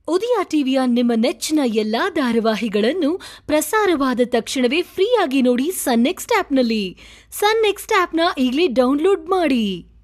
ಉದಯ ಟಿವಿಯ ನಿಮ್ಮ ನೆಚ್ಚಿನ ಎಲ್ಲಾ ಧಾರಾವಾಹಿಗಳನ್ನು ಪ್ರಸಾರವಾದ ತಕ್ಷಣವೇ ಫ್ರೀಯಾಗಿ ನೋಡಿ ಸನ್ ನೆಕ್ಸ್ಟ್ ಆಪ್ನಲ್ಲಿ. ಸನ್ ನೆಕ್ಸ್ಟ್ ಆಪ್ನ ಈಗಲೇ ಡೌನ್ಲೋಡ್ ಮಾಡಿ.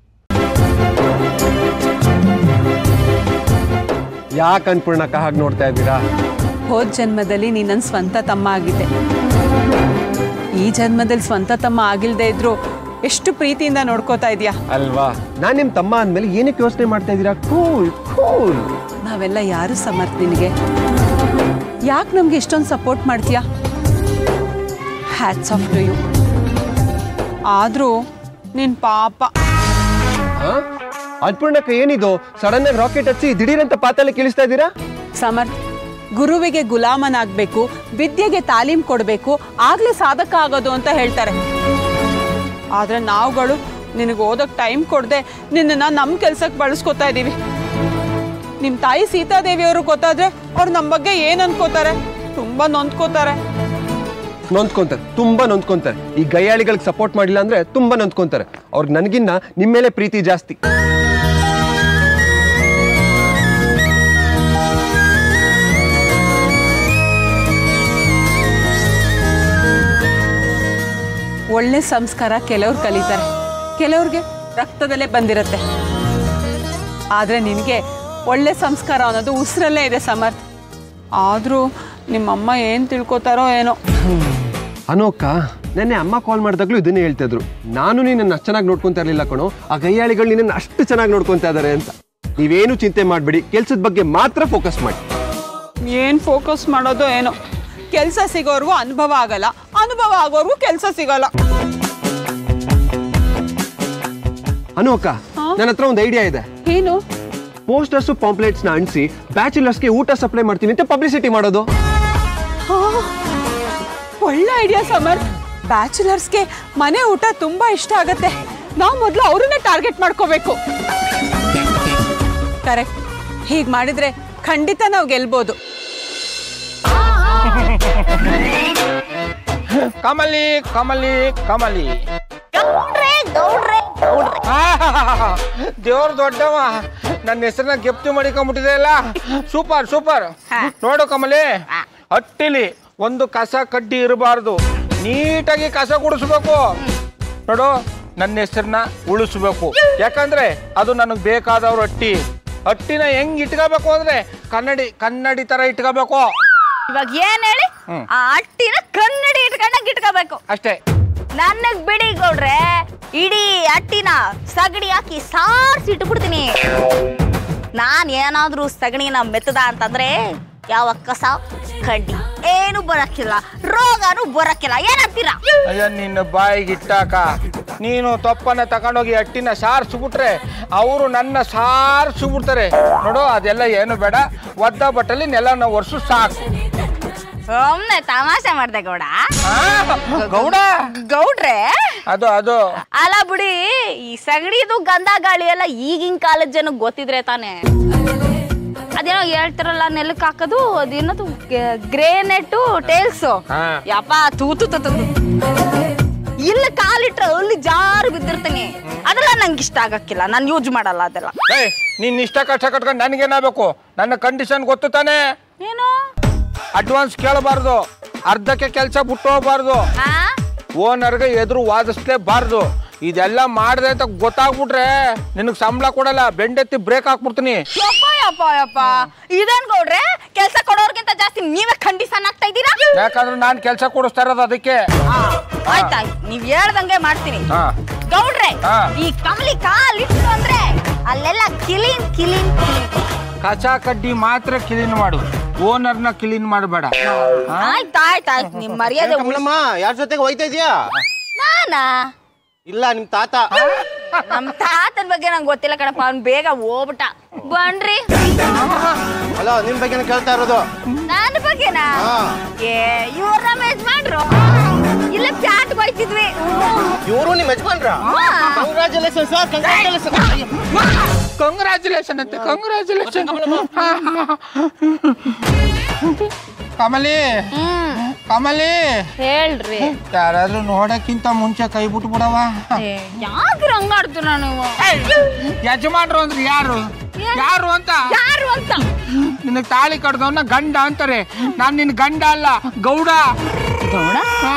ಯಾಕೆ ಅನ್ಪೂರ್ಣಕ್ಕ ಹಾಗೆ ನೋಡ್ತಾ ಇದ್ದೀರಾ? ಹೋದ ಜನ್ಮದಲ್ಲಿ ನೀ ನನ್ನ ಸ್ವಂತ ತಮ್ಮ ಆಗಿದ್ದೆ. ಈ ಜನ್ಮದಲ್ಲಿ ಸ್ವಂತ ತಮ್ಮ ಆಗಿಲ್ದೇ ಇದ್ರು ಎಷ್ಟು ಪ್ರೀತಿಯಿಂದ ನೋಡ್ಕೋತಾ ಇದೀಯಾ ಅಲ್ವಾ? ನಾನ್ ನಿಮ್ ತಮ್ಮ ಅಂದ್ಮೇಲೆ ಏನಕ್ಕೆ ಯೋಚನೆ ಮಾಡ್ತಾ ಇದ್ದೀರಾ? Cool cool. ನಾವೆಲ್ಲ ಯಾರು ಸಮರ್ಥ ನಿನಗೆ? ಯಾಕೆ ನಮ್ಗೆ ಇಷ್ಟೊಂದು ಸಪೋರ್ಟ್ ಮಾಡ್ತೀಯಾ? Hats off to you. ಆದ್ರೂ ನಿನ್ ಪಾಪ. ಅನ್ಪೂರ್ಣಕ್ಕ ಏನಿದು ಸಡನ್ ಆಗಿ ರಾಕೆಟ್ ಹಚ್ಚಿ ದಿಢೀರಂತ ಪಾತಾಳ ಕೇಳಿಸ್ತಾ ಇದ್ದೀರಾ? ಸಮರ್ಥ, ಗುರುವಿಗೆ ಗುಲಾಮನಾಗಬೇಕು, ವಿದ್ಯೆಗೆ ತಾಲೀಮ್ ಕೊಡಬೇಕು, ಆಗ್ಲೇ ಸಾಧಕ ಆಗೋದು ಅಂತ ಹೇಳ್ತಾರೆ. ಆದ್ರೆ ನಾವುಗಳು ನಿನಗೆ ಓದೋಕೆ ಟೈಮ್ ಕೊಡದೆ ನಿನ್ನನ್ನು ನಮ್ಮ ಕೆಲ್ಸಕ್ಕೆ ಬಳಸ್ಕೊತಾ ಇದ್ದೀವಿ. ನಿಮ್ಮ ತಾಯಿ ಸೀತಾದೇವಿಯವರು ಗೊತ್ತಾದ್ರೆ ಅವ್ರು ನಮ್ಮ ಬಗ್ಗೆ ಏನು ಅನ್ಕೋತಾರೆ? ತುಂಬಾ ನೊಂದ್ಕೋತಾರೆ. ತುಂಬಾ ನೊಂದ್ಕೊಂತಾರೆ. ಈ ಗಯ್ಯಾಳಿಗಳಿಗೆ ಸಪೋರ್ಟ್ ಮಾಡಿಲ್ಲ ಅಂದ್ರೆ ತುಂಬಾ ನೊಂದ್ಕೊಂತಾರೆ. ಅವ್ರಿಗೆ ನನಗಿನ್ನ ನಿಮ್ಮ ಮೇಲೆ ಪ್ರೀತಿ ಜಾಸ್ತಿ. ಒಳ್ಳೆ ಸಂಸ್ಕಾರ ಕೆಲವ್ರು ಕಲಿತಾರೆ, ಕೆಲವ್ರಿಗೆ ರಕ್ತದಲ್ಲೇ ಬಂದಿರತ್ತೆ. ಆದ್ರೆ ನಿನಗೆ ಒಳ್ಳೆ ಸಂಸ್ಕಾರ ಅನ್ನೋದು ಉಸಿರಲ್ಲೇ ಇದೆ ಸಮರ್ಥ. ಆದ್ರೂ ನಿಮ್ಮಮ್ಮ ಏನ್ ತಿಳ್ಕೊತಾರೋ ಏನೋ. ಅನೋಕ್ಕ, ನೆನ್ನೆ ಅಮ್ಮ ಕಾಲ್ ಮಾಡಿದಾಗ್ಲೂ ಇದನ್ನೇ ಹೇಳ್ತಾ ಇದ್ರು. ನಾನು ನಿನ್ನ ಅಷ್ಟು ಚೆನ್ನಾಗಿ ನೋಡ್ಕೊಂತಾ ಇರ್ಲಿಲ್ಲ ಕಣೋ, ಆ ಗಯ್ಯಾಳಿಗಳು ನಿನ್ನ ಅಷ್ಟು ಚೆನ್ನಾಗಿ ನೋಡ್ಕೊಂತಾ ಇದಾರೆ ಅಂತ. ನೀವೇನು ಚಿಂತೆ ಮಾಡಬೇಡಿ, ಕೆಲ್ಸದ ಬಗ್ಗೆ ಮಾತ್ರ ಫೋಕಸ್ ಮಾಡಿ. ಏನ್ ಫೋಕಸ್ ಮಾಡೋದು ಏನೋ. ಕೆಲಸ ಸಿಗೋರ್ಗೂ ಅನುಭವ ಆಗಲ್ಲ, ಅನುಭವ ಆಗೋರ್ಗೂ ಕೆಲಸ ಸಿಗಲ್ಲ. ಅನೋಕ್ಕ, ನನ್ನ ಹತ್ರ ಒಂದು ಐಡಿಯಾ ಇದೆ. ಏನು? ಪೋಸ್ಟರ್ಸ್ ಪಾಂಪ್ಲೆಟ್ಸ್ ನ ಅಂಟಿಸಿ ಬ್ಯಾಚುಲರ್ಸ್ಗೆ ಊಟ ಸಪ್ಲೈ ಮಾಡ್ತೀನಿ ಅಂತ ಪಬ್ಲಿಸಿಟಿ ಮಾಡೋದು. ಒಳ್ಳೆ ಐಡಿಯಾ ಸಮರ್ಥ. ಬ್ಯಾಚುಲರ್ಸ್ಗೆ ಮನೆ ಊಟ ತುಂಬಾ ಇಷ್ಟ ಆಗತ್ತೆ. ನಾವು ಮೊದಲು ಅವ್ರನ್ನೇ ಟಾರ್ಗೆಟ್ ಮಾಡ್ಕೋಬೇಕು. ಕರೆಕ್ಟ್. ಹೀಗ್ ಮಾಡಿದ್ರೆ ಖಂಡಿತ ನಾವು ಗೆಲ್ಬೋದು. ಕಮಲಿ ಕಮಲಿ ಕಮಲಿ, ದೇವ್ರ ದೊಡ್ಡವ, ನನ್ನ ಹೆಸರನ್ನ ಗೆಪ್ತಿ ಮಾಡಿಕೊಂಡ್ಬಿಟ್ಟಿದೆ ಅಲ್ಲ. Super super. ನೋಡು ಕಮಲಿ, ಹಟ್ಟಿಲಿ ಒಂದು ಕಸ ಕಡ್ಡಿ ಇರಬಾರ್ದು, ನೀಟಾಗಿ ಕಸ ಗುಡಿಸ್ಬೇಕು. ನೋಡು, ನನ್ನ ಹೆಸರನ್ನ ಉಳಿಸ್ಬೇಕು. ಯಾಕಂದ್ರೆ ಅದು ನನಗೆ ಬೇಕಾದವ್ರ ಹಟ್ಟಿ. ಹಟ್ಟಿನ ಹೆಂಗ್ ಇಟ್ಕೋಬೇಕು ಅಂದ್ರೆ ಕನ್ನಡಿ ತರ ಇಟ್ಕೋಬೇಕು. ಇವಾಗ ಏನ್ ಹೇಳಿ? ಆ ಅಟ್ಟಿನ ಕನ್ನಡಿ ಇಟ್ಕೊಂಡಾಗ ಇಟ್ಕೋಬೇಕು ಅಷ್ಟೇ. ನನಗ್ ಬಿಡಿ ಗೌಡ್ರೆ, ಇಡೀ ಅಟ್ಟಿನ ಸಗಣಿ ಹಾಕಿ ಸಾರ್ಸಿ ಇಟ್ಬಿಡ್ತೀನಿ. ನಾನ್ ಏನಾದ್ರೂ ಸಗಣಿನ ಮೆತ್ತದ ಅಂತಂದ್ರೆ ಯಾವ ಕಸ ಕಡ್ಡಿ ಏನು ಬರಕ್ಕಿಲ್ಲ, ರೋಗನು ಬರಕ್ಕಿಲ್ಲ. ಏನಂತೀರಾ? ಅಯ್ಯ, ನಿನ್ನ ಬಾಯಿಗೆ ಇಟ್ಟಾಕ. ನೀನು ತಪ್ಪನ್ನ ತಗೊಂಡೋಗಿ ಅಟ್ಟಿನ ಸಾರಿಸ್ಬಿಟ್ರೆ ಅವರು ನನ್ನ ಸಾರಿಸ್ಬಿಡ್ತಾರೆ. ನೋಡು, ಅದೆಲ್ಲ ಏನು ಬೇಡ. ಒದ್ದ ಬಟ್ಟಲ್ಲಿ ನೆಲನ ಒರೆಸು ಸಾಕು. ಒಮ್ಮೆ ತಮಾಷೆ ಮಾಡ್ದೆ ಗೌಡ. ಗೌಡ ಗೌಡ್ರೆ, ಅದು ಅಲ್ಲ ಬಿಡಿ, ಈ ಸಗಣಿದು ಗಂಧ ಗಾಳಿ ಎಲ್ಲ ಈಗಿನ ಕಾಲದ ಜನಕ್ಕೆ ಗೊತ್ತಿದ್ರೆ ತಾನೆ. ಅದೇನೋ ಹೇಳ್ತಾರಲ್ಲ, ನೆಲಕ್ಕೆ ಹಾಕೋದು, ಅದೇನದು ಗ್ರೇನೆಟ್ ಟೇಲ್ಸ್. ಯಪ್ಪ, ತೂತು ಇಲ್ಲಿ ಕಾಲಿಟ್ರೆ ಅಲ್ಲಿ ಜಾರು ಬಿದ್ದಿರ್ತೀನಿ. ಅದೆಲ್ಲ ನಂಗೆ ಇಷ್ಟ ಆಗಕ್ಕಿಲ್ಲ, ನಾನು ಯೂಸ್ ಮಾಡಲ್ಲ ಅದೆಲ್ಲ. ನೀನ್ ಇಷ್ಟ ಕಷ್ಟ ಕಟ್ಕೊಂಡು ನನಗೇನಾಗಬೇಕು? ನನ್ನ ಕಂಡೀಷನ್ ಗೊತ್ತು ತಾನೆ. ಏನು? ಅಡ್ವಾನ್ಸ್ ಕೇಳಬಾರ್ದು, ಅರ್ಧಕ್ಕೆ ಕೆಲಸ ಬಿಟ್ಟು ಹೋಗ್ಬಾರ್ದು, ಓನರ್ಗೆ ಎದುರು ವಾದಿಸ್ಲೇಬಾರ್ದು. ಇದೆಲ್ಲ ಮಾಡಿದೆ ಅಂತ ಗೊತ್ತಾಗ್ಬಿಟ್ರೆ ನಿನಗೆ ಸಂಬಳ ಕೊಡಲ್ಲ, ಬೆಂಡೆತ್ತಿ ಬ್ರೇಕ್ ಹಾಕ್ಬಿಡ್ತೀನಿ. ಇದೇನ್ ಗೌಡ್ರೆ, ಕೆಲಸ ಕೊಡೋರ್ಗಿಂತ ಜಾಸ್ತಿ ನೀವೇ ಕಂಡೀಷನ್ ಆಗ್ತಾ ಇದ್ದೀರಾ? ಯಾಕಂದ್ರೆ ನಾನ್ ಕೆಲಸ ಕೊಡಿಸ್ತಾ ಇರೋದು ಅದಕ್ಕೆ. ಆಯ್ತಾಯ್ತು, ನೀವ್ ಹೇಳ್ದಂಗೆ ಮಾಡ್ತೀನಿ. ಗೌಡ್ರೆ, ಈ ಕಮಲಿ ಕಾಲಿಟ್ಟು ಅಂದ್ರೆ ಅಲ್ಲೆಲ್ಲ ಕ್ಲೀನ್ ಕ್ಲೀನ್ ಕ್ಲೀನ್. ಕಸ ಕಡ್ಡಿ ಮಾತ್ರ ಕ್ಲೀನ್ ಮಾಡು, ಓನರ್ನ ಕ್ಲೀನ್ ಮಾಡಬೇಡ. ಆಯ್ತಾಯ್ತಾಯ್ತು, ನಿಮ್ ಮರ್ಯಾದೆ. ಯಾರ ಜೊತೆಗೆ ಹೋಯ್ತಾ ಇದೀಯಾ? ನಾನಾ? ಇಲ್ಲ, ನಿಮ್ ತಾತ. ನಮ್ ತಾತನ ಬಗ್ಗೆ ನಂಗೆ ಗೊತ್ತಿಲ್ಲ ಕಣಪ್ಪ, ಅವ್ನ್ ಬೇಗ ಹೋಗ್ಬಿಟ್ಟ. ಬನ್ರಿ. ಹಲೋ, ನಿಮ್ ಬಗ್ಗೆ ಕೇಳ್ತಾ ಇರೋದು. ನನ್ನ ಬಗ್ಗೆನಾ? ಇವ್ರ ನಮ್ಮ ಯಜಮಾನ್ರು ಇಲ್ಲ ಚಾಟ್ ಹೋಯ್ತಿದ್ವಿ. ಇವರು ನಿಮ್ ಯಜಮಾನ್ರ? Congratulation sir, congratulation. ಕಂಗ್ರಾಚುಲೇಷನ್ ಅಂತ, ಕಂಗ್ರಾಚುಲೇಷನ್. ಕಮಲಿ, ಕಮಲಿ, ಹೇಳ್ರಿ. ಯಾರಾದ್ರೂ ನೋಡಕ್ಕಿಂತ ಮುಂಚೆ ಕೈ ಬಿಟ್ಟು ಬಿಡವ. ಯಾಕೆ ಹಂಗಾಡ್ತು? ನಾನು ಯಜಮಾನ್ರು ಅಂದ್ರೆ ಯಾರು? ಯಾರು ಅಂತ ಯಾರು ಅಂತ ನಿನಗೆ ತಾಳಿ ಕಡ್ದವನ್ನ ಗಂಡ ಅಂತಾರೆ. ನಾನ್ ನಿನ್ ಗಂಡ ಅಲ್ಲ, ಗೌಡ. ಗೌಡ ಹಾ.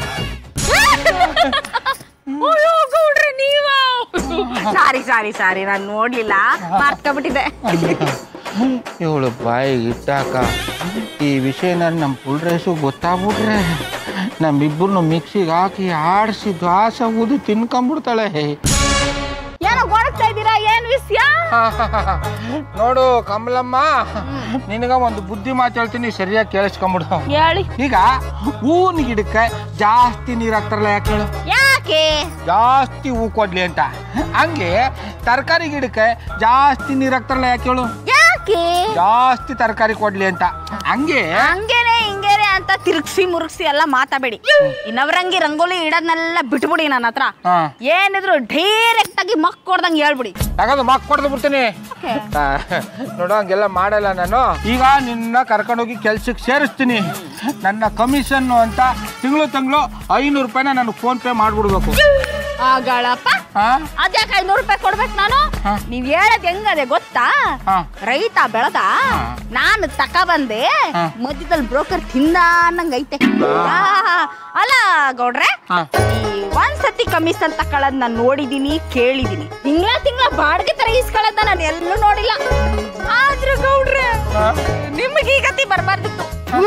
ಗೌಡ್ರೆ ನೀವ? ಸಾರಿ ಸಾರಿ ಸಾರಿ, ನಾನು ನೋಡ್ಲಿಲ್ಲ, ಮರ್ತ್ಕೊಂಡ್ಬಿಟ್ಟಿದ್ದೆ. ಇವಳು ಬಾಯಿಗೆ ಇಟ್ಟಾಕ ಈ ವಿಷಯ ನಮ್ಮ ಪುಲ್ರೇಸು ಗೊತ್ತಾಗ್ಬಿಟ್ರೆ ನಮ್ಮಿಬ್ಬರನ್ನು ಮಿಕ್ಸಿಗೆ ಹಾಕಿ ಆಡಿಸಿ ದ್ವಾಸ ಊದು ತಿನ್ಕೊಂಡ್ಬಿಡ್ತಾಳೆ. ಏನೋ ಗೊಳಗ್ತಾ ಇದ್ದೀರಾ, ಏನ್ ವಿಷಯ? ನೋಡು ಕಮಲಮ್ಮ, ನಿನಗ ಒಂದು ಬುದ್ಧಿ ಮಾತು ಹೇಳ್ತೀನಿ, ಸರಿಯಾಗಿ ಕೇಳಿಸ್ಕೊಂಬಿಡು. ಹೇಳಿ. ಈಗ ಹೂವಿನ ಗಿಡಕ್ಕೆ ಜಾಸ್ತಿ ನೀರು ಹಾಕ್ತಾರಲ್ಲ, ಯಾಕೆ ಹೇಳು? ಯಾಕೆ? ಜಾಸ್ತಿ ಹೂ ಕೊಡ್ಲಿ ಅಂತ. ಹಂಗೆ ತರಕಾರಿ ಗಿಡಕ್ಕೆ ಜಾಸ್ತಿ ನೀರು ಹಾಕ್ತಾರಲ್ಲ, ಯಾಕೆ ಹೇಳು? ಯಾಕೆ? ಜಾಸ್ತಿ ತರಕಾರಿ ಕೊಡ್ಲಿ ಅಂತ. ಹಂಗೆ ಹಂಗೇನೆ ಹಿಂಗೇನೆ ಅಂತ ತಿರುಗ್ಸಿ ಮುರುಗ್ಸಿ ಎಲ್ಲ ಮಾತಾಬೇಡಿ. ಇನ್ನವ್ರಂಗಿ ರಂಗೋಲಿ ಇಡೋದ್ನೆಲ್ಲ ಬಿಟ್ಬಿಡಿ. ನನ್ನ ಹತ್ರ ಏನಿದ್ರು ಡೈರೆಕ್ಟ್ ಆಗಿ ಮಕ್ ಕೊಡ್ದಂಗೆ ಹೇಳ್ಬಿಡಿ. ತಗೋದು ಮಕ್ ಕೊಡ್ದು ಬಿಡ್ತೀನಿ. ನೋಡು, ಹಂಗೆಲ್ಲ ಮಾಡಲ್ಲ ನಾನು. ಈಗ ನಿನ್ನ ಕರ್ಕೊಂಡೋಗಿ ಕೆಲ್ಸಕ್ಕೆ ಸೇರಿಸ್ತೀನಿ. ನನ್ನ ಕಮಿಷನ್ ಅಂತ ತಿಂಗಳು 500 ರೂಪಾಯಿನ ನನಗೆ ಫೋನ್ ಪೇ ಮಾಡ್ಬಿಡ್ಬೇಕು. ಆಗಳಪ್ಪ, ಅದ್ಯಾಕೆ 500 ರೂಪಾಯಿ ಕೊಡ್ಬೇಕು ನಾನು? ನೀವ್ ಹೇಳದ್ ಹೆಂಗದೆ ಗೊತ್ತಾ? ರೈತ ಬೆಳೆದ, ನಾನು ತಕಬಂದೆ, ಮಧ್ಯದಲ್ಲಿ ಬ್ರೋಕರ್ ತಿಂದ ಅನ್ನಂಗ್ ಐತೆ. ಅಲ್ಲ ಗೌಡ್ರೆ, ಒಂದ್ಸತಿ ಕಮಿಷನ್ ತಕೊಳ್ಳೋದ್ ನಾನು ನೋಡಿದೀನಿ, ಕೇಳಿದೀನಿ. ತಿಂಗಳ ಬಾಡಿಗೆ ತರ ಇಸ್ಕೊಳ್ಳೋದ ನಾನು ಎಲ್ಲೂ ನೋಡಿಲ್ಲ. ಆದ್ರೂ ಗೌಡ್ರೆ, ನಿಮ್ಗೆ ಈ ಗತಿ ಬರ್ಬಾರ್ದಿತ್ತು.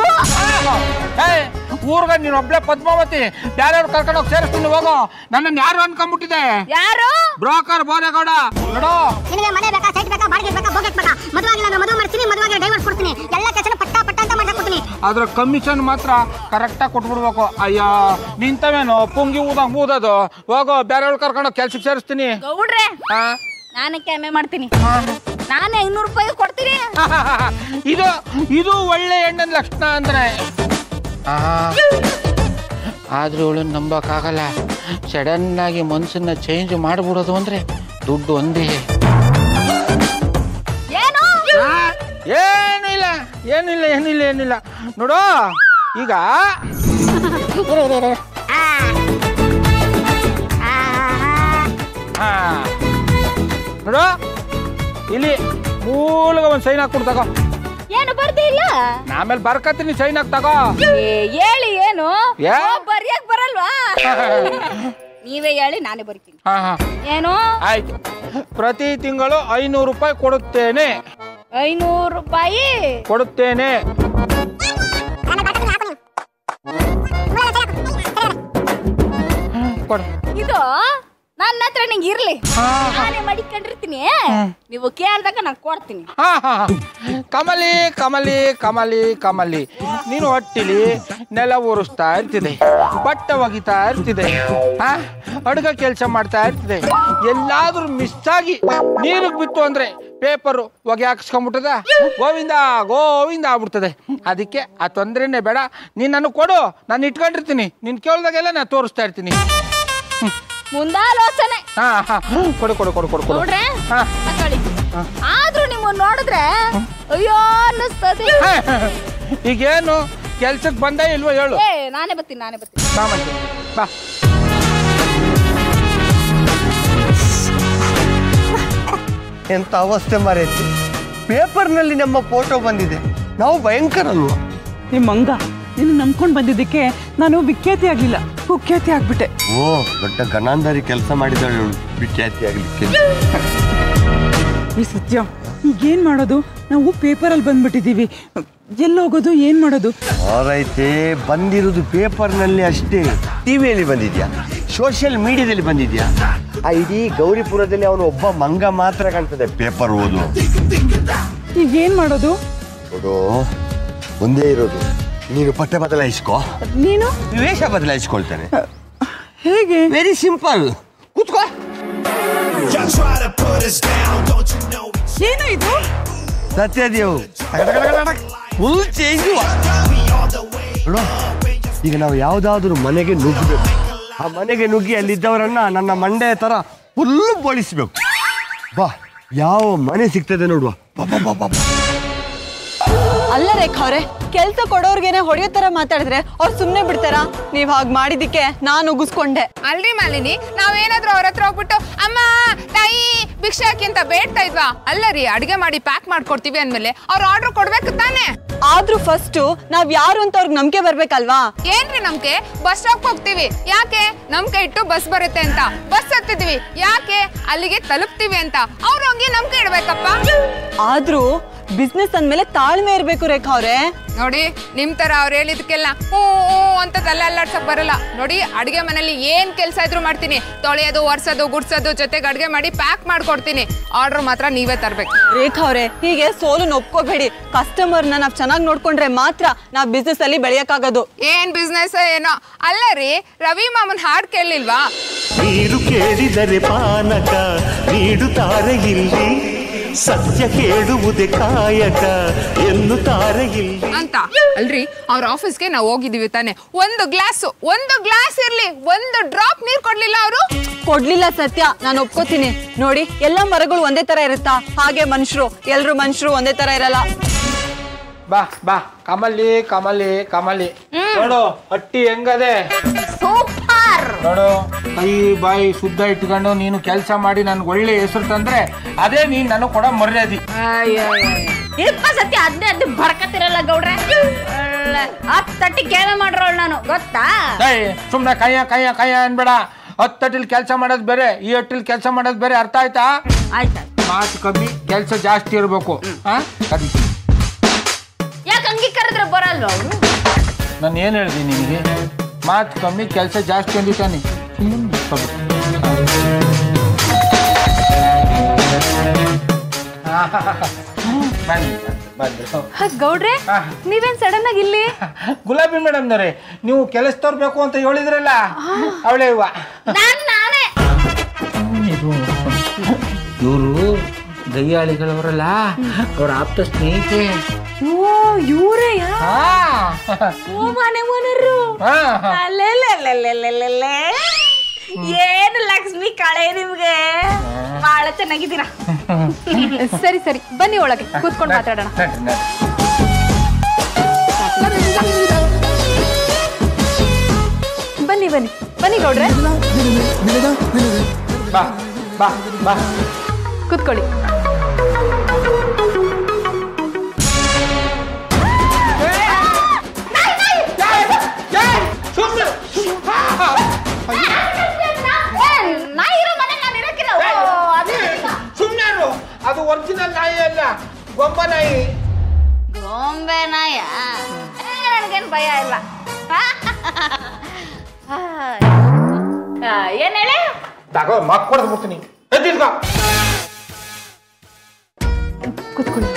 ಊರ್ಗ ನೀನ್ ಒಬ್ಳೆ ಪದ್ಮಾವತಿ, ಯಾರ್ಯಾರು ಕರ್ಕೊಂಡೋಗಿ ಸೇರಿಸ್ತೀನಿ ಹೋಗೋ. ನನ್ನನ್ನು ಯಾರು ಅನ್ಕೊಂಡ್ಬಿಟ್ಟಿದೆ? ಯಾರು? ಬ್ರೋಕರ್ ಬೋರೇಗೌಡ. ನೋಡು, ನಿನಗೆ ಮನೆ ಬೇಕಾ, ಸೈಟ್ ಬೇಕಾ, ಬಾಡಿಗೆ ಬೇಕಾ, ಬೋಗೆಟ್ ಬೇಕಾ, ಮದುವಾಗಿ ನಾನು ಮದುವೆ ಮಾಡ್ತೀನಿ, ಮದುವಾಗಿ ಡೈವರ್ಸ್ ಕೊಡ್ತೀನಿ, ಎಲ್ಲ ಕೆಲಸ ಪಟ್ಟ ಅಂತ ಮಾಡ್ಕೊಡ್ತೀನಿ. ಅದ್ರ ಕಮಿಷನ್ ಮಾತ್ರ ಕರೆಕ್ಟಾಗಿ ಕೊಟ್ಬಿಡ್ಬೇಕು. ಅಯ್ಯ, ನಿಂತವೇನು ಪುಂಗಿ ಊದಂಗ್ ಊದೋದು? ಹೋಗೋ, ಬೇರೆಯವ್ರು ಕರ್ಕೊಂಡೋಗಿ ಕೆಲ್ಸಕ್ಕೆ ಸೇರಿಸ್ತೀನಿ. ಗೌಡ್ರೆ, ನಾನೇ ಕೆಮ್ಮೆ ಮಾಡ್ತೀನಿ. ನಾನೇ 500 ರೂಪಾಯಿ ಕೊಡ್ತೀನಿ. ಇದು ಒಳ್ಳೆ ಹೆಣ್ಣಿನ ಲಕ್ಷಣ ಅಂದ್ರೆ. ಆದ್ರೂ ಇವಳು ನಂಬಕ್ಕಾಗಲ್ಲ. ಸಡನ್ ಆಗಿ ಮನ್ಸನ್ನ ಚೇಂಜ್ ಮಾಡ್ಬಿಡೋದು ಅಂದ್ರೆ ದುಡ್ಡು ಒಂದೇ. ಏನಿಲ್ಲ ನೋಡು, ಈಗ ನೋಡು, ಇಲ್ಲಿ ಮೂಲಗ ಒಂದು ಸೈನ್ ಹಾಕ್ಬಿಟ್ಟು ತಗೋ. ಏನು ಬರ್ದೇ ಇಲ್ಲ? ಆಮೇಲೆ ಬರ್ಕತ್ತೀನಿ, ಸೈನ್ ಹಾಕಿ ತಗೋ. ಹೇಳಿ, ಏನು ಬರಿಯಕ್ ಬರಲ್ವಾ? ನೀವೇ ಹೇಳಿ, ನಾನೇ ಬರಿತೀನಿ. ಏನು? ಆಯ್ತು, ಪ್ರತಿ ತಿಂಗಳು 500 ರೂಪಾಯಿ ಕೊಡುತ್ತೇನೆ. 500 ರೂಪಾಯಿ ಕೊಡುತ್ತೇನೆ. ಕೊಡು. ಇದು ನನ್ನ ಹತ್ರ ನಿಂಗೆ ಇರ್ಲಿ, ನಾನೇ ಮಡಿಕೊಂಡಿರ್ತೀನಿ. ನೀವು ಕೇಳ್ದಾಗ ನಾನು ಕೊಡ್ತೀನಿ. ಕಮಲಿ ಕಮಲಿ ಕಮಲಿ ಕಮಲಿ, ನೀನು ಹೊಟ್ಟಿಲಿ ನೆಲ ಒರೆಸ್ತಾ ಇರ್ತಿದೆ, ಬಟ್ಟೆ ಒಗಿತಾ ಇರ್ತಿದೆ, ಅಡುಗೆ ಕೆಲಸ ಮಾಡ್ತಾ ಇರ್ತಿದೆ. ಎಲ್ಲಾದ್ರೂ ಮಿಸ್ ಆಗಿ ನೀರಿಗೆ ಬಿತ್ತು ಅಂದ್ರೆ ಪೇಪರು ಹೊಗೆ ಹಾಕಿಸ್ಕೊಂಡ್ಬಿಟ್ಟದ, ಗೋವಿಂದ ಗೋವಿಂದ ಆಗ್ಬಿಡ್ತದೆ. ಅದಕ್ಕೆ ಆ ತೊಂದರೆನೇ ಬೇಡ, ನೀನು ನನಗೆ ಕೊಡು, ನಾನು ಇಟ್ಕೊಂಡಿರ್ತೀನಿ. ನೀನು ಕೇಳಿದಾಗೆಲ್ಲ ನಾನು ತೋರಿಸ್ತಾ ಇರ್ತೀನಿ. ಮುಂದಾಲೋಚನೆ. ಕೊಡು ಕೊಡು ಕೊಡು ಕೊಡು ಕೊಡು. ಆದ್ರೂ ನೀವು ನೋಡಿದ್ರೆ ಅಯ್ಯೋ ಅನ್ನಿಸ್ತದೆ. ಈಗೇನು ಕೆಲ್ಸಕ್ಕೆ ಬಂದ ಇಲ್ವೋ ಹೇಳು? ನಾನೇ ಬರ್ತೀನಿ. ಬಾ ಮಂಜು, ಬಾ. ಎಂತ ಅವಸ್ಥೆ ಮಾರೈತಿ. ಪೇಪರ್ನಲ್ಲಿ ನಮ್ಮ ಫೋಟೋ ಬಂದಿದೆ, ನಾವು ಭಯಂಕರ ಅಲ್ವಾ? ನಿಮ್ಮ ಮಂಗ ನಿನ್ನ ನಂಬ್ಕೊಂಡು ಬಂದಿದ್ದಕ್ಕೆ ನಾನು ವಿಖ್ಯಾತಿ ಆಗ್ಲಿಲ್ಲ, ಕುಖ್ಯಾತಿ ಆಗ್ಬಿಟ್ಟೆ. ಓ, ದೊಡ್ಡ ಗನಾಂಧಾರಿ ಕೆಲಸ ಮಾಡಿದಳು ವಿಖ್ಯಾತಿ ಆಗ್ಲಿಕ್ಕೆ. ಈ ಸತ್ಯ, ಈಗೇನ್ ಮಾಡೋದು? ನಾವು ಪೇಪರಲ್ಲಿ ಬಂದ್ಬಿಟ್ಟಿದೀವಿ, ಎಲ್ಲೋಗೋದು, ಏನ್ ಮಾಡೋದು? ಅವರೈತೆ ಬಂದಿರೋದು ಪೇಪರ್ನಲ್ಲಿ ಅಷ್ಟೇ. ಟಿವಿಯಲ್ಲಿ ಬಂದಿದ್ಯಾ, ಸೋಷಿಯಲ್ ಮೀಡಿಯಾದಲ್ಲಿ ಬಂದಿದ್ಯಾ? ಆ ಇಡೀ ಗೌರಿಪುರದಲ್ಲಿ ಅವನು ಒಬ್ಬ ಮಂಗ ಮಾತ್ರ ಕಾಣ್ತದೆ ಪೇಪರ್ ಓದು. ಈಗೇನ್ ಮಾಡೋದು? ನೋಡು, ಒಂದೇ ಇರೋದು, ನೀನು ಬಟ್ಟೆ ಬದಲಾಯಿಸ್ಕೋ, ನೀನು ವೇಷ ಬದಲಾಯಿಸ್ಕೊಳ್ತಾನೆ. ಹೇಗೆ? ವೆರಿ ಸಿಂಪಲ್, ಕೂತ್ಕೋ. ಏನು ಇದು? Satyadev full change. ಈಗ ನಾವು ಯಾವ್ದಾದ್ರು ಮನೆಗೆ ನುಗ್ಗಬೇಕು, ಆ ಮನೆಗೆ ನುಗ್ಗಿ ಅಲ್ಲಿದ್ದವರನ್ನ ನನ್ನ ಮಂಡೆ ತರ ಫುಲ್ ಬೋಳಿಸ್ಬೇಕು. ಬಾ, ಯಾವ ಮನೆ ಸಿಗ್ತದೆ ನೋಡುವ. ಬಾ ಬಾ ಬಾ ಬಾ. ಅಲ್ಲ ರೇಖಾ ಅವ್ರೆ, ಕೆಲ್ಸ ಕೊಡೋರ್ಗೇನೆ ಹೊಡೆಯೋ ತರ ಮಾತಾಡಿದ್ರೆ ಅವ್ರು ಸುಮ್ನೆ ಬಿಡ್ತಾರ? ನೀವ್ ಹಾಗ್ ಮಾಡಿದಿಕ್ಕೆ ನಾನು ಉಗಿಸ್ಕೊಂಡೆ. ಅಲ್ರಿ ಮಾಲಿನಿ, ನಾವೇನಾದ್ರೂ ಅವ್ರ ಹತ್ರ ಹೋಗ್ಬಿಟ್ಟು ಅಮ್ಮ ತಾಯಿ ಭಿಕ್ಷೆ ಹಾಕಿ ಅಂತ ಬೇಡ್ತಾ ಇದ್ವಾ? ಅಲ್ಲ ರೀ, ಅಡಿಗೆ ಮಾಡಿ ಪ್ಯಾಕ್ ಮಾಡ್ಕೊಡ್ತೀವಿ ಅಂದ್ಮೇಲೆ ಅವ್ರ ಆರ್ಡರ್ ಕೊಡ್ಬೇಕು ತಾನೆ. ಆದ್ರೂ ಫಸ್ಟ್ ನಾವ್ ಯಾರು ಅಂತ ಅವ್ರಿಗೆ ನಂಬಿಕೆ ಬರ್ಬೇಕಲ್ವಾ? ಏನ್ರಿ ನಮ್ಗೆ? ಬಸ್ ಸ್ಟಾಪ್ ಹೋಗ್ತೀವಿ, ಯಾಕೆ? ನಂಬಿಕೆ ಇಟ್ಟು ಬಸ್ ಬರುತ್ತೆ ಅಂತ. ಬಸ್ ಹತ್ತಿದ್ವಿ, ಯಾಕೆ? ಅಲ್ಲಿಗೆ ತಲುಪ್ತೀವಿ ಅಂತ. ಅವ್ರ ಹಂಗೆ ನಂಬಿಕೆ ಇಡ್ಬೇಕಪ್ಪ. ಆದ್ರೂ ಬಿಸ್ನೆಸ್ ಅಂದ್ಮೇಲೆ ತಾಳ್ಮೆ ಇರ್ಬೇಕು ರೇಖಾ ಅವ್ರೆ. ನೋಡಿ, ನಿಮ್ ತರ ಅವ್ರು ಹೇಳಿದ್ಕೆಲ್ಲ ಹೂ ಅಂತ ತಲೆ ಅಲ್ಲಾಡ್ಸಕ್ ಬರಲ್ಲ. ನೋಡಿ, ಅಡ್ಗೆ ಮನೇಲಿ ಏನ್ ಕೆಲ್ಸ ಇದ್ರು ಮಾಡ್ತೀನಿ. ತೊಳೆಯೋದು, ಒರ್ಸೋದು, ಗುಡ್ಸೋದು, ಜೊತೆಗೆ ಅಡ್ಗೆ ಮಾಡಿ ಪ್ಯಾಕ್ ಮಾಡ್ಕೊಡ್ತೀನಿ. ಆರ್ಡರ್ ಮಾತ್ರ ನೀವೇ ತರ್ಬೇಕು. ರೇಖಾ ಅವ್ರೆ, ಹೀಗೆ ಸೋಲು ಒಪ್ಕೋಬೇಡಿ. ಕಸ್ಟಮರ್ನ ನಾವ್ ಚೆನ್ನಾಗಿ ನೋಡ್ಕೊಂಡ್ರೆ ಮಾತ್ರ ನಾವ್ ಬಿಸ್ನೆಸ್ ಅಲ್ಲಿ ಬೆಳೆಯಕ್ಕಾಗೋದು. ಏನ್ ಬಿಸ್ನೆಸ್ ಏನೋ. ಅಲ್ಲ ರೀ, ರವಿ ಮಾಮನ್ ಹಾಡ್ ಕೇಳಿಲ್ವಾ? ನೀರು ಕೇಳಿದರೆ ಪಾನಕ ನೀಡುತ್ತಾರೆ ಇಲ್ಲಿ, ಸತ್ಯ ಕೇಳುವುದೇ ಕಾಯಕ ಎನ್ನುತ್ತಾರೆ ಇಲ್ಲಿ ಅಂತ. ಅಲ್ರಿ, ಅವ್ರ ಆಫೀಸ್ಗೆ ನಾವು ಹೋಗಿದೀವಿ ತಾನೆ. ಒಂದು ಗ್ಲಾಸ್ ಇರ್ಲಿ, ಒಂದು ಡ್ರಾಪ್ ನೀರ್ ಕೊಡ್ಲಿಲ್ಲ ಅವರು. ಕೊಡ್ಲಿಲ್ಲ ಸತ್ಯ, ನಾನು ಒಪ್ಕೋತೀನಿ. ನೋಡಿ, ಎಲ್ಲ ಮರಗಳು ಒಂದೇ ತರ ಇರುತ್ತಾ? ಹಾಗೆ ಮನುಷ್ಯರು, ಎಲ್ರು ಮನುಷ್ಯರು ಒಂದೇ ತರ ಇರಲ್ಲ. ಬಾ ಬಾ ಕಮಲಿ ಕಮಲಿ ಕಮಲಿ, ನೋಡು ಹಟ್ಟಿ ಹೆಂಗದೆ. ಸೂಪರ್. ನೋಡು, ಕೈ ಬಾಯಿ ಶುದ್ಧ ಇಟ್ಕೊಂಡು ನೀನು ಕೆಲಸ ಮಾಡಿ ನನ್ಗೆ ಒಳ್ಳೆ ಹೆಸರು ತಂದ್ರೆ ಅದೇ ನೀನ್ ನನಗೆ ಕೊಡೋ ಮರ್ಯಾದೆ. ಇಪ್ಪ ಸತ್ಯ ಅದ್ನೇ ಬಡ್ಕತ್ತಿರಲ್ಲ ಗೌಡ್ರೆ. ತಟ್ಟಿ ಕೇಳ ಮಾಡ್ರೋಳ್ ನಾನು, ಗೊತ್ತಾ? ಸುಮ್ನೆ ಕಯ್ಯ ಅನ್ಬೇಡ. 10 ತಟ್ಟಿಲ್ ಕೆಲಸ ಮಾಡೋದು ಬೇರೆ, ಈ ಹಟ್ಟಿಲ್ ಕೆಲಸ ಮಾಡೋದು ಬೇರೆ. ಅರ್ಥ ಆಯ್ತಾ? ಆಯ್ತಾ. ಮಾತು ಕಮ್ಮಿ, ಕೆಲಸ ಜಾಸ್ತಿ ಇರ್ಬೇಕು. ಯಾಕೆ ಅಂಗಿ ಕರೆದ್ರೆ ಬರಲ್ವ ಅವರು? ನಾನು ಏನ್ ಹೇಳಿದೆ ನಿನಗೆ? ಮಾತು ಕಮ್ಮಿ, ಕೆಲಸ ಜಾಸ್ತಿ ಅಂದಿದ್ದಾನೆ. ಗೌಡ್ರೆ, ನೀವೇನ್ ಸಡನ್ ಆಗಿ ಇಲ್ಲಿ? ಗುಲಾಬಿ ಮೇಡಮ್ನವ್ರೆ, ನೀವು ಕೆಲಸ ತೋರ್ಬೇಕು ಅಂತ ಹೇಳಿದ್ರಲ್ಲ, ಅವಳೇ ಇವ. ಇವರು ದಯ್ಯಾಳಿಗಳವರಲ್ಲ, ಅವ್ರ ಆಪ್ತ ಸ್ನೇಹಿತೆ. ಓ, ಇವರೇ ಮನೆ ಓನರು. ಏನು ಲಕ್ಷ್ಮಿ ಕಳೆ ನಿಮ್ಗೆ, ಬಹಳ ಚೆನ್ನಾಗಿದ್ದೀರಾ. ಸರಿ ಸರಿ, ಬನ್ನಿ ಒಳಗೆ ಕೂತ್ಕೊಂಡು ಮಾತಾಡೋಣ. ಬನ್ನಿ ಬನ್ನಿ ಬನ್ನಿ ಗೌಡ್ರೆ, ಬಾ ಬಾ ಬಾ ಕೂತ್ಕೊಳ್ಳಿ. ಅದು ಒರಿಜಿನಲ್ ನಾಯಿ ಅಲ್ಲ, ಗೊಂಬೆ ನಾಯಿ. ಗೊಂಬೆ ನಾಯ? ನನಗೇನು ಭಯ ಇಲ್ಲ. ಏನ್ ಹೇಳಿ? ತಗೋ, ಮಕ್ ಕೊಡ್ಬಿಡ್ತೀನಿ. ಕೂತ್ಕೊಳ್ಳಿ.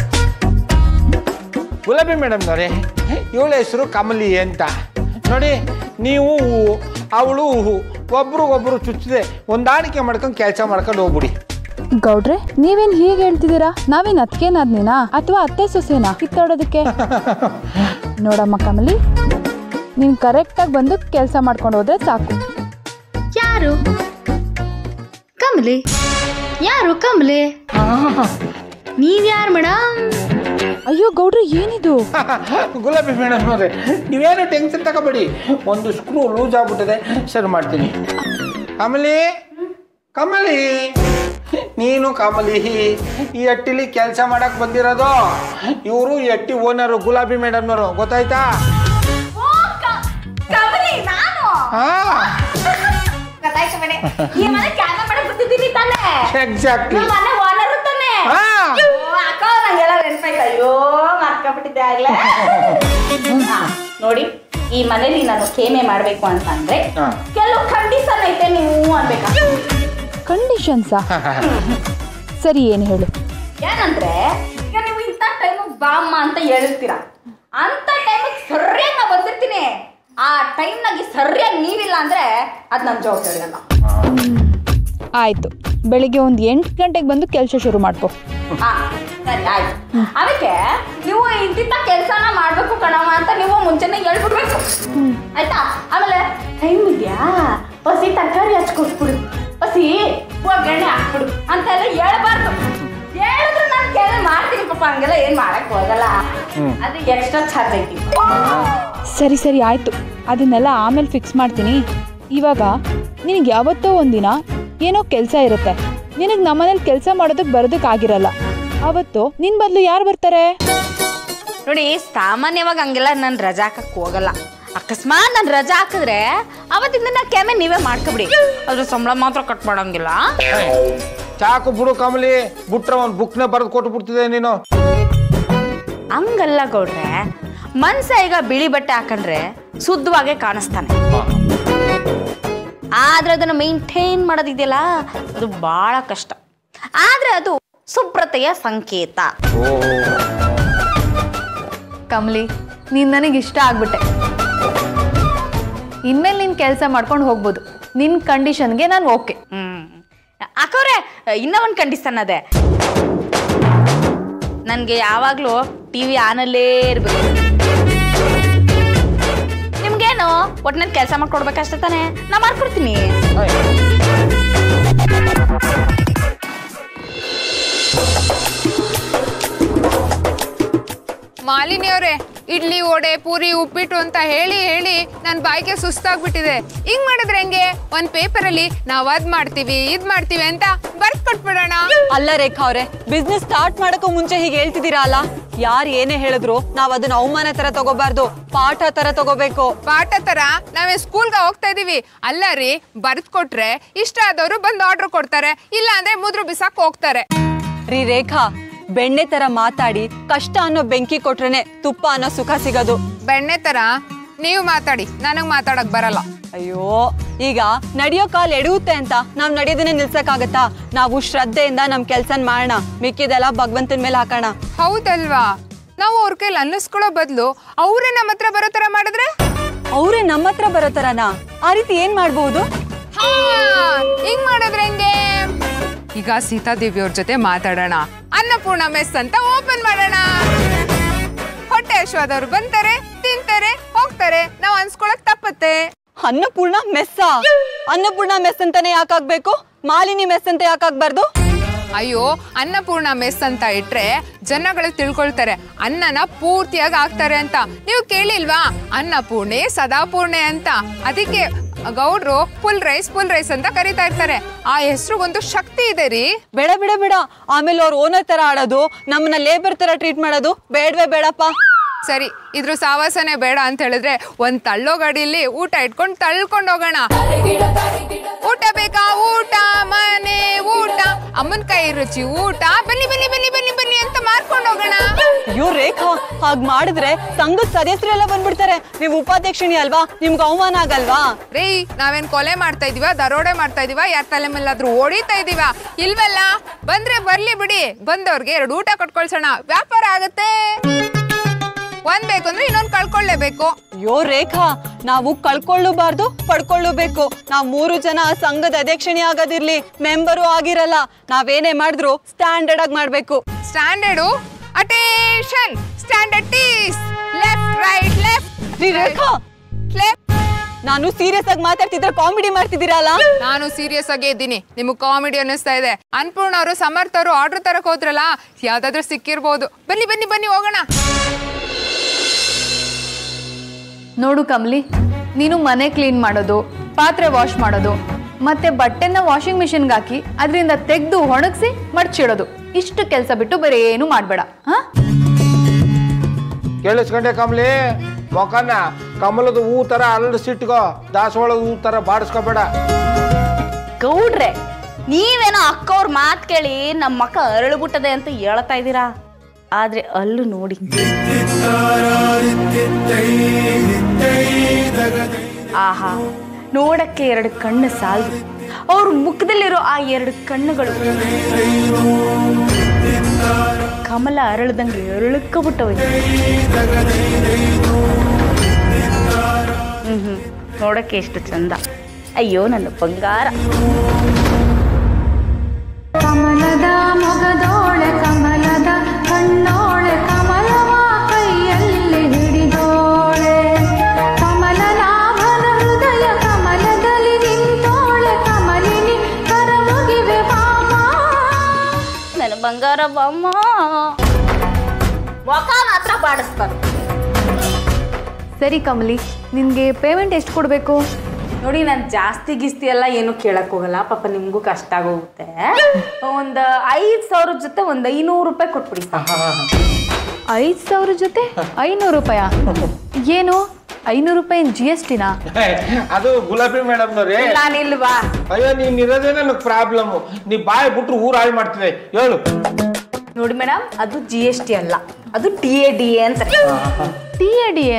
ಗುಲಾಬಿ ಮೇಡಮ್ನವ್ರೆ, ಇವಳ ಹೆಸರು ಕಮಲಿ ಅಂತ. ನೋಡಿ, ನೀವು ಅವಳು ಒಬ್ರಿಗೊಬ್ರು ಚುಚ್ಚದೆ ಹೊಂದಾಣಿಕೆ ಮಾಡ್ಕೊಂಡು ಕೆಲಸ ಮಾಡ್ಕೊಂಡು ಹೋಗ್ಬಿಡಿ. ಗೌಡ್ರೆ, ನೀವೇನ್ ಹೀಗೆ ಹೇಳ್ತಿದ್ದೀರಾ? ನಾವೇನ್ ಅತ್ಕೇನಾದ್ನೇನಾ ಅಥವಾ ಅತ್ತೆ ಸೊಸೆನಾ ಕಿತ್ತಾಡೋದಕ್ಕೆ? ನೋಡಮ್ಮ ಕಮಲಿ, ನೀನ್ ಕರೆಕ್ಟಾಗಿ ಬಂದು ಕೆಲಸ ಮಾಡ್ಕೊಂಡು ಹೋದ್ರೆ ಸಾಕು. ಯಾರು ಕಮಲಿ? ಯಾರು ಕಮಲಿ? ನೀವ್ಯಾರು ಮೇಡಮ್? ಅಯ್ಯೋ ಗೌಡ್ರೆ, ಏನಿದು? ಗುಲಾಬಿ ಮೇಡಮ್ ಅವ್ರೆ, ನೀವೇನು ಟೆನ್ಷನ್ ತಗೋಬೇಡಿ. ಒಂದು ಸ್ಕ್ರೂ ಲೂಸ್ ಆಗ್ಬಿಟ್ಟಿದೆ, ಸರಿ ಮಾಡ್ತೀನಿ. ಕಮಲಿ ಕಮಲಿ, ನೀನು ಕಮಲಿ ಈ ಹಟ್ಟಿಲಿ ಕೆಲಸ ಮಾಡಕ್ ಬಂದಿರೋದು. ಇವರು ಈ ಹಟ್ಟಿ ಓನರು ಗುಲಾಬಿ ಮೇಡಮ್ನವರು, ಗೊತ್ತಾಯ್ತಾ? ಎಕ್ಸಾಕ್ಟ್ಲಿ. ನೋಡಿ, ಈ ಮನೇಲಿ ನಾನು ಕೇಮೆ ಮಾಡ್ಬೇಕು ಅಂತ ಅಂದ್ರೆ ಕೆಲವು ಕಂಡೀಷನ್ ಐತೆ, ನೀವು ಅನ್ಬೇಕಾ? ಕಂಡೀಷನ್ಸಾ? ಸರಿ, ಏನು ಹೇಳು. ಏನಂದ್ರೆ, ಈಗ ನೀವು ಇಂಥ ಟೈಮಿಗೆ ಬಾಮ್ಮ ಅಂತ ಹೇಳ್ತೀರಾ, ಅಂತ ಟೈಮಿಗೆ ಸರಿಯಾಗಿ ನಾ ಬಂದಿರ್ತೀನಿ. ಆ ಟೈಮ್ನಾಗೆ ಸರಿಯಾಗಿ ನೀರಿಲ್ಲ ಅಂದ್ರೆ ಅದು ನನ್ನ ಜವಾಬ್ದಾರಿ ಅಲ್ಲ. ಆಯ್ತು, ಬೆಳಿಗ್ಗೆ ಒಂದು 8 ಗಂಟೆಗೆ ಬಂದು ಕೆಲಸ ಶುರು ಮಾಡ್ಕೊ. ಸರಿ, ಆಯ್ತು. ಅದಕ್ಕೆ ನೀವು ಇಂತಿಂತ ಕೆಲಸನ ಮಾಡ್ಬೇಕು ಕಣವ ಅಂತ ನೀವು ಮುಂಚೆನೆ ಹೇಳ್ಬಿಡ್ಬೇಕು, ಆಯ್ತಾ? ಆಮೇಲೆ ಟೈಮ್ ಇದೆಯಾ, ಹಸಿ ತರಕಾರಿ ಹಚ್ಕೊಟ್ಬಿಡು, ಹಸಿ ಒಗ್ಗರಣೆ ಹಾಕ್ಬಿಡು ಅಂತೆಲ್ಲ ಹೇಳ್ಬಾರ್ದು. ಹೇಳಿದ್ರೆ ನಾನು ಕೇಳಿ ಮಾಡ್ತೀನಿ ಪಾಪ, ಹಂಗೆಲ್ಲ ಏನ್ ಮಾಡಕ್ ಹೋಗಲ್ಲ. ಅದು ಎಕ್ಸ್ಟ್ರಾ ಚಾರ್ಜ್ ಐತಿ. ಸರಿ ಸರಿ ಆಯಿತು, ಅದನ್ನೆಲ್ಲ ಆಮೇಲೆ ಫಿಕ್ಸ್ ಮಾಡ್ತೀನಿ. ಇವಾಗ ನಿನಗೆ ಯಾವತ್ತೋ ಒಂದಿನ ಏನೋ ಕೆಲಸ ಇರುತ್ತೆ, ನಿನಗೆ ನಮ್ಮನೇಲಿ ಕೆಲಸ ಮಾಡೋದಕ್ಕೆ ಬರೋದಕ್ಕಾಗಿರಲ್ಲ. ಅವತ್ತು ನಿನ್ನ ಬದಲು ಯಾರು ಬರ್ತಾರೆ? ನೋಡಿ, ಸಾಮಾನ್ಯವಾಗಿ ಹಂಗೆಲ್ಲ ನಾನು ರಜಾ ಹಾಕಕ್ ಹೋಗಲ್ಲ. ಅಕಸ್ಮಾತ್ ನಾನು ರಜಾ ಹಾಕಿದ್ರೆ ಅವತ್ತಿಂದ ನಾ ಕೆಮ್ಮೆ ನೀವೇ ಮಾಡ್ಕೊಬಿಡಿ, ಅದ್ರ ಸಂಬಳ ಮಾತ್ರ ಕಟ್ ಮಾಡಂಗಿಲ್ಲ. ಚಾಕು ಬಿಡು ಕಮಲಿ, ಬಿಟ್ರೆ ಒಂದು ಬುಕ್ನ ಬರೆದು ಕೊಟ್ಟು ಬಿಡ್ತಿದೆ ನೀನು. ಹಂಗಲ್ಲ ಗೌಡ್ರೆ, ಮನ್ಸ ಈಗ ಬಿಳಿ ಬಟ್ಟೆ ಹಾಕೊಂಡ್ರೆ ಶುದ್ಧವಾಗೇ ಕಾಣಿಸ್ತಾನೆ, ಆದ್ರೆ ಅದನ್ನ ಮೇಂಟೈನ್ ಮಾಡೋದಿದೆಯಲ್ಲ ಅದು ಬಹಳ ಕಷ್ಟ. ಆದ್ರೆ ಅದು ಶುಭ್ರತೆಯ ಸಂಕೇತ. ಕಮಲಿ, ನೀನು ನನಗೆ ಇಷ್ಟ ಆಗ್ಬಿಟ್ಟೆ. ಇನ್ಮೇಲೆ ನೀನು ಕೆಲಸ ಮಾಡ್ಕೊಂಡು ಹೋಗ್ಬೋದು. ನಿನ್ನ ಕಂಡೀಷನ್ಗೆ ನಾನು ಓಕೆ. ಅಕ್ಕವ್ರೆ, ಇನ್ನೂ ಒಂದು ಕಂಡೀಷನ್ ಅದೇ, ನನಗೆ ಯಾವಾಗಲೂ ಟಿವಿ ಆನಲ್ಲೇ ಇರ್ಬೇಕು. ನಿಮ್ಗೇನು ಒಟ್ಟಿನಲ್ಲಿ ಕೆಲಸ ಮಾಡ್ಕೊಡ್ಬೇಕಷ್ಟೇ ತಾನೆ, ನಾ ಮಾಡ್ಕೊಡ್ತೀನಿ. ಮಾಲಿನಿ ಅವರೇ, ಇಡ್ಲಿ ವಡೆ ಪೂರಿ ಉಪ್ಪಿಟ್ಟು ಅಂತ ಹೇಳಿ ಹೇಳಿ ನನ್ನ ಬಾಯಿಗೆ ಸುಸ್ತಾಗ್ಬಿಟ್ಟಿದೆ. ಹಿಂಗ್ ಮಾಡಿದ್ರೆ ಹೆಂಗೆ? ಒಂದ್ ಪೇಪರ್ ಅಲ್ಲಿ ನಾವ್ ಅದ್ ಮಾಡ್ತೀವಿ ಇದ್ ಮಾಡ್ತೀವಿ ಅಂತ ಬರ್ದ್ ಕೊಟ್ಬಿಡೋಣ. ಅಲ್ಲ ರೇಖಾ ಅವ್ರೆ, ಬಿಸ್ನೆಸ್ ಸ್ಟಾರ್ಟ್ ಮಾಡಕ್ಕೂ ಮುಂಚೆ ಹೀಗೆ ಹೇಳ್ತಿದ್ದೀರಾ ಅಲ್ಲ? ಯಾರು ಏನೇ ಹೇಳಿದ್ರು ನಾವ್ ಅದನ್ನ ಅವಮಾನ ತರ ತಗೋಬಾರ್ದು, ಪಾಠ ತರ ತಗೋಬೇಕು. ಪಾಠ ತರ ನಾವೇ ಸ್ಕೂಲ್ಗೆ ಹೋಗ್ತಾ ಇದೀವಿ. ಅಲ್ಲ ರೀ, ಬರ್ದ್ ಕೊಟ್ರೆ ಇಷ್ಟ ಆದವರು ಬಂದು ಆರ್ಡರ್ ಕೊಡ್ತಾರೆ, ಇಲ್ಲ ಅಂದ್ರೆ ಮುದ್ರು ಬಿಸಾಕ್ ಹೋಗ್ತಾರೆ. ರೀ ರೇಖಾ, ಬೆಣ್ಣೆ ತರ ಮಾತಾಡಿ ಕಷ್ಟ ಅನ್ನೋ ಬೆಂಕಿ ಕೊಟ್ರೇನೆ ತುಪ್ಪ ಅನ್ನೋ ಸುಖ ಸಿಗೋದು. ಬೆಣ್ಣೆ ತರ ನೀವು ಮಾತಾಡಿ, ನನಗ್ ಮಾತಾಡಕ್ ಬರಲ್ಲ. ಅಯ್ಯೋ, ಈಗ ನಡೆಯೋ ಕಾಲ್ ಎಡುತ್ತೆ ಅಂತ ನಾವ್ ನಡೆಯೋದನ್ನ ನಿಲ್ಸಕ್ಕಾಗತ್ತಾ? ನಾವು ಶ್ರದ್ಧೆಯಿಂದ ನಮ್ ಕೆಲ್ಸನ್ ಮಾಡೋಣ, ಮಿಕ್ಕಿದೆಲ್ಲ ಭಗವಂತನ ಮೇಲೆ ಹಾಕೋಣ. ಹೌದಲ್ವಾ? ನಾವು ಅವ್ರ ಕೈಲಿ ಅನ್ನಿಸ್ಕೊಳ್ಳೋ ಬದಲು ಅವ್ರೇ ನಮ್ಮ ಹತ್ರ ಬರೋ ತರ ಮಾಡಿದ್ರೆ? ಅವ್ರೇ ನಮ್ಮ ಹತ್ರ ಬರೋ ತರನಾ? ಆ ರೀತಿ ಏನ್ ಮಾಡ್ಬಹುದು? ಹಿಂಗ್ ಮಾಡಿದ್ರೆ ಹೆಂಗೆ? ಈಗ ಸೀತಾದೇವಿ ಅವ್ರ ಜೊತೆ ಮಾತಾಡೋಣ, ಅನ್ನಪೂರ್ಣ ಮೆಸ್ ಅಂತ ಓಪನ್ ಮಾಡೋಣ. ಹೊಟ್ಟೆ ಹಶ್ವಾದವ್ರು ಬಂತಾರೆ, ತಿಂತಾರೆ, ಹೋಗ್ತಾರೆ, ನಾವ್ ಅನ್ಸ್ಕೊಳಕ್ ತಪ್ಪತ್ತೆ. ಅನ್ನಪೂರ್ಣ ಮೆಸ್ಸ? ಅನ್ನಪೂರ್ಣ ಮೆಸ್ ಅಂತಾನೆ ಯಾಕಾಗ್ಬೇಕು? ಮಾಲಿನಿ ಮೆಸ್ ಅಂತ ಯಾಕಾಗ್ಬಾರ್ದು? ಅಯ್ಯೋ, ಅನ್ನಪೂರ್ಣ ಮೆಸ್ ಅಂತ ಇಟ್ರೆ ಜನಗಳು ತಿಳ್ಕೊಳ್ತಾರೆ ಅನ್ನನ ಪೂರ್ತಿಯಾಗಿ ಹಾಕ್ತಾರೆ ಅಂತ. ನೀವು ಕೇಳಿಲ್ವಾ ಅನ್ನಪೂರ್ಣೆ ಸದಾಪೂರ್ಣೆ ಅಂತ? ಅದಕ್ಕೆ ಗೌಡ್ರು ಫುಲ್ ರೈಸ್ ಅಂತ ಕರೀತಾ ಇರ್ತಾರೆ. ಆ ಹೆಸರಿಗೊಂದು ಶಕ್ತಿ ಇದೆ ರೀ. ಬೇಡ ಬೇಡ ಬೇಡ, ಆಮೇಲೆ ಅವ್ರ ಓನರ್ ತರ ಆಡೋದು, ನಮ್ಮನ್ನ ಲೇಬರ್ ತರ ಟ್ರೀಟ್ ಮಾಡೋದು ಬೇಡವೇ ಬೇಡಪ್ಪ. ಸರಿ, ಇದ್ರ ಸಾವಾಸನೆ ಬೇಡ ಅಂತ ಹೇಳಿದ್ರೆ ಒಂದ್ ತಳ್ಳೋ ಗಾಡಿಯಲ್ಲಿ ಊಟ ಇಟ್ಕೊಂಡು ತಳ್ಕೊಂಡು ಹೋಗೋಣ. ಊಟ ಬೇಕಾ? ಊಟ ಮನೆ ಊಟ, ಅಮ್ಮನ ಕೈ ರುಚಿ ಊಟ, ಬನ್ನಿ ಬನ್ನಿ ಬನ್ನಿ ಬನ್ನಿ ಬನ್ನಿ ಅಂತ ಮಾರ್ಕೊಂಡು ಹೋಗೋಣ. ಅಯ್ಯೋ ರೇಖಾ, ಹಾಗ್ ಮಾಡಿದ್ರೆ ಸಂಘದ ಸದಸ್ಯರೆಲ್ಲ ಬಂದ್ಬಿಡ್ತಾರೆ. ನೀವು ಉಪಾಧ್ಯಕ್ಷಣಿ ಅಲ್ವಾ, ನಿಮ್ಗೆ ಅವಮಾನ ಆಗಲ್ವಾ? ರೀ, ನಾವೇನ್ ಕೊಲೆ ಮಾಡ್ತಾ ಇದೀವ, ದರೋಡೆ ಮಾಡ್ತಾ ಇದೀವ, ಯಾರ ತಲೆ ಮೇಲಾದ್ರೂ ಹೊಡಿತಾ ಇದೀವ? ಇಲ್ವಲ್ಲ. ಬಂದ್ರೆ ಬರ್ಲಿ ಬಿಡಿ, ಬಂದವ್ರಿಗೆ 2 ಊಟ ಕೊಟ್ಕೊಳ್ಸೋಣ, ವ್ಯಾಪಾರ ಆಗತ್ತೆ. ಒಂದ್ ಬೇಕು ಅಂದ್ರೆ ಇನ್ನೊಂದ್ ಕಳ್ಕೊಳ್ಳೇಬೇಕು. ಅಯ್ಯೋ ರೇಖಾ, ನಾವು ಕಳ್ಕೊಳ್ಳೂಬಾರ್ದು, ಪಡ್ಕೊಳ್ಳಬೇಕು. ನಾವ್ 3 ಜನ ಸಂಘದ ಅಧ್ಯಕ್ಷಣಿ ಆಗೋದಿರ್ಲಿ, ಮೆಂಬರು ಆಗಿರಲ್ಲ. ನಾವೇನೇ ಮಾಡಿದ್ರು ಸ್ಟ್ಯಾಂಡರ್ಡ್ ಆಗಿ ಮಾಡ್ಬೇಕು. Standard? Attention, stand at ease, left right left. Rekha, ನಾನು ಸೀರಿಯಸ್ ಆಗಿ ಮಾತಾಡ್ತಿದ್ರೆ ಕಾಮಿಡಿ ಮಾಡ್ತಿದ್ದೀರಲ್ಲ? ನಾನು ಸೀರಿಯಸ್ ಆಗೇ ಇದ್ದೀನಿ, ನಿಮ್ಗೆ ಕಾಮಿಡಿ ಅನ್ನಿಸ್ತಾ ಇದೆ. ಅನ್ಪೂರ್ಣ ಅವರು ಸಮರ್ಥ ಅವರು ಆರ್ಡರ್ ತರಕ್ ಹೋದ್ರಲ್ಲ, ಯಾವ್ದಾದ್ರು ಸಿಕ್ಕಿರ್ಬೋದು. ಬನ್ನಿ ಬನ್ನಿ ಬನ್ನಿ ಹೋಗೋಣ. ನೋಡು ಕಮಲಿ, ನೀನು ಮನೆ ಕ್ಲೀನ್ ಮಾಡೋದು, ಪಾತ್ರೆ ವಾಶ್ ಮಾಡೋದು, ಮತ್ತೆ ಬಟ್ಟೆನ ವಾಷಿಂಗ್ ಮಿಷಿನ್ಗೆ ಹಾಕಿ ಅದರಿಂದ ತೆಗೆದು ಒಣಗಿಸಿ ಮಡ್ಚಿಡೋದು, ಇಷ್ಟು ಕೆಲಸ ಬಿಟ್ಟು ಬೇರೆ ಏನು ಮಾಡಬೇಡ. ಕೇಳಿಸ್ಕೊಂಡೆ ಕಮಲಿ? ಮೊಕನ ಕಮಲದ ಹೂ ತರ ಅರಳಿಸಿಟ್ಕೋ, ದಾಸವಾಳದ ಹೂ ತರ ಬಾಡಿಸ್ಕೋಬೇಡ. ಗೌಡ್ರೆ, ನೀವೇನೋ ಅಕ್ಕವ್ರ ಮಾತು ಕೇಳಿ ನಮ್ಮ ಮಕ್ಕ ಅರಳುಬಿಟ್ಟದೆ ಅಂತ ಹೇಳ್ತಾ ಇದ್ದೀರಾ, ಆದ್ರೆ ಅಲ್ಲೂ ನೋಡಿ, ಆಹಾ, ನೋಡಕ್ಕೆ 2 ಕಣ್ಣು ಸಾಲದು, ಅವ್ರ ಮುಖದಲ್ಲಿರೋ ಆ 2 ಕಣ್ಣುಗಳು ಕಮಲ ಅರಳದಂಗೆ ಅರಳಕ್ಕಬಿಟ್ಟವೆ. ನೋಡಕ್ಕೆ ಎಷ್ಟು ಚಂದ. ಅಯ್ಯೋ ನನ್ನ ಬಂಗಾರ. ಕಮಲದ ಮೊಗದೋಳೆ ಕಮಲದ ಕಣ್ಣೋಳೆ ಕಮಲವ ಕೈಯಲ್ಲಿ ಹಿಡಿದೋಳೆ, ಕಮಲನಾಭನ ಹೃದಯ ಕಮಲದಲ್ಲಿ ನಿಂತೋಳೆ, ಕಮಲಿನಿ ಕರಮುಗಿವೆ ಪಾಪ. ನನ್ನ ಬಂಗಾರ ಬಮ್ಮ ಮುಖ ಮಾತ್ರ ಬಾಡಿಸ್ಬಾರ್ದು. ಸರಿ ಕಮಲಿ, ನಿನಗೆ ಪೇಮೆಂಟ್ ಎಷ್ಟು ಕೊಡಬೇಕು? ನೋಡಿ, ನಾನು ಜಾಸ್ತಿ ಗಿಸ್ತಿ ಎಲ್ಲ ಏನು ಕೇಳಕ್ ಹೋಗಲ್ಲ, ಪಾಪ ನಿಮ್ಗೂ ಕಷ್ಟ ಆಗೋಗುತ್ತೆ. ಒಂದು 5,000 ಜೊತೆ ಒಂದು 500 ರೂಪಾಯಿ ಕೊಟ್ಬಿಡಿ. 5,000 ಜೊತೆ 500 ರೂಪಾಯ? ಏನು 500 ರೂಪಾಯಿ GSTನಾ? ಅದು ಗುಲಾಬಿ ಮೇಡಮ್ನವ್ರೆ. ನಾನಿಲ್ವಾ? ಅಯ್ಯೋ, ನೀನ್ ಇರೋದೇ ನನಗೆ ಪ್ರಾಬ್ಲಮ್. ನೀ ಬಾಯ್ ಬಿಟ್ರು ಊರು ಹಾಳು ಮಾಡ್ತಿದೆ. ಹೇಳು. ನೋಡಿ ಮೇಡಮ್, ಅದು GST ಅಲ್ಲ, ಅದು TADA ಅಂತ. TADA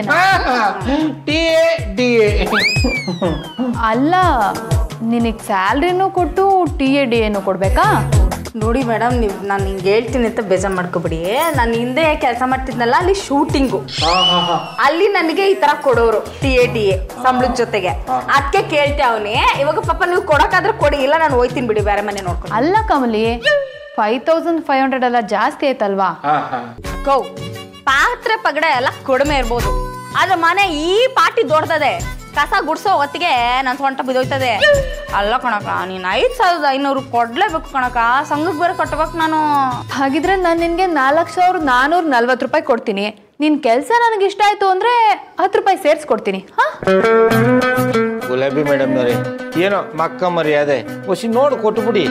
ಅಲ್ಲ, ನಿನಗೆ ಸ್ಯಾಲ್ರಿನೂ ಕೊಟ್ಟು TADA ಕೊಡ್ಬೇಕಾ? ನೋಡಿ ಮೇಡಮ್, ನಾನು ಹಿಂಗೆ ಹೇಳ್ತೀನಿ ಅಂತ ಬೇಜಾರು ಮಾಡ್ಕೊಬಿಡಿ. ನಾನು ಹಿಂದೆ ಕೆಲಸ ಮಾಡ್ತಿದ್ನಲ್ಲ, ಅಲ್ಲಿ ಶೂಟಿಂಗು, ಅಲ್ಲಿ ನನಗೆ ಈ ತರ ಕೊಡೋರು TADA ಸಂಬಳದ ಜೊತೆಗೆ. ಅದಕ್ಕೆ ಕೇಳ್ತೆ ಅವನೇ. ಇವಾಗ ಪಾಪ ನೀವು ಕೊಡೋಕ್ಕಾದ್ರೆ ಕೊಡಿ, ಇಲ್ಲ ನಾನು ಹೋಯ್ತೀನಿ ಬಿಡಿ, ಬೇರೆ ಮನೆ ನೋಡ್ಕೊಂಡು. ಅಲ್ಲ ಕಮಲಿ, 5,500 ಎಲ್ಲ ಜಾಸ್ತಿ ಆಯ್ತಲ್ವಾ? ಗೌ ಪಾತ್ರೆ ಪಗಡೆ ಎಲ್ಲ ಕಡಿಮೆ ಇರ್ಬೋದು, ಆದ್ರೆ ಮನೆ ಈ ಪಾಟಿ ದೊಡ್ಡದೆ. ಕಸ ಗುಡ್ಸೋ ಹೊತ್ತಿಗೆ ನನ್ನ ಸೊಂಟ ಬಿದ್ದೋಯ್ತದೆ. ಅಲ್ಲ ಕಣಕ, ನೀನು 5,500 ಕೊಡ್ಲೇಬೇಕು ಕಣಕ, ಸಂಘಕ್ಕೆ ಬೇರೆ ಕಟ್ಬೇಕು ನಾನು. ಹಾಗಿದ್ರೆ ನಾನು ನಿನಗೆ 4,440 ರೂಪಾಯಿ ಕೊಡ್ತೀನಿ. ನಿನ್ನ ಕೆಲಸ ನನಗೆ ಇಷ್ಟ ಆಯ್ತು ಅಂದ್ರೆ 10 ರೂಪಾಯಿ ಸೇರಿಸ್ಕೊಡ್ತೀನಿ. ಗುಲಾಬಿ ಮೇಡಮ್ನವ್ರೆ, ಏನೋ ಮಕ್ಕ ಮರ್ಯಾದೆ ಹೊಸಿ ನೋಡಿ ಕೊಟ್ಬಿಡಿ.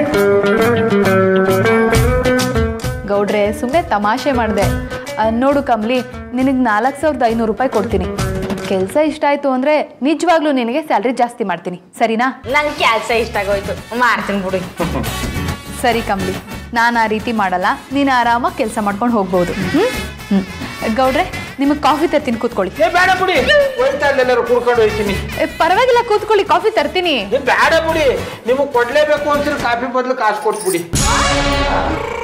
ಗೌಡ್ರೆ, ಸುಮ್ಮನೆ ತಮಾಷೆ ಮಾಡಿದೆ. ನೋಡು ಕಮಲಿ, ನಿನಗೆ 4,500 ರೂಪಾಯಿ ಕೊಡ್ತೀನಿ. ಕೆಲಸ ಇಷ್ಟ ಆಯ್ತು ಅಂದ್ರೆ ನಿಜವಾಗ್ಲೂ ನಿನಗೆ ಸ್ಯಾಲ್ರಿ ಜಾಸ್ತಿ ಮಾಡ್ತೀನಿ, ಸರಿನಾ? ನಂಗೆ ಕೆಲಸ ಇಷ್ಟ ಆಗೋಯ್ತು, ಮಾಡ್ತೀನಿ ಬಿಡಿ. ಸರಿ ಕಮಲಿ, ನಾನು ಆ ರೀತಿ ಮಾಡಲ್ಲ. ನೀನು ಆರಾಮಾಗಿ ಕೆಲಸ ಮಾಡ್ಕೊಂಡು ಹೋಗ್ಬೋದು. ಗೌಡ್ರೆ, ನಿಮಗೆ ಕಾಫಿ ತರ್ತೀನಿ, ಕೂತ್ಕೊಳ್ಳಿ. ಬೇಡ ಬಿಡಿ, ಹೋಯ್ತಾ ಎಲ್ಲರೂ ಕುಡ್ಕೊಂಡು ಹೋಗ್ತೀನಿ. ಪರವಾಗಿಲ್ಲ, ಕೂತ್ಕೊಳ್ಳಿ, ಕಾಫಿ ತರ್ತೀನಿ. ಬೇಡ ಬಿಡಿ, ನಿಮಗೆ ಕೊಡ್ಲೇಬೇಕು ಅಂತೀರಿ, ಕಾಫಿ ಬದಲು ಕಾಸು ಕೊಟ್ಬಿಡಿ.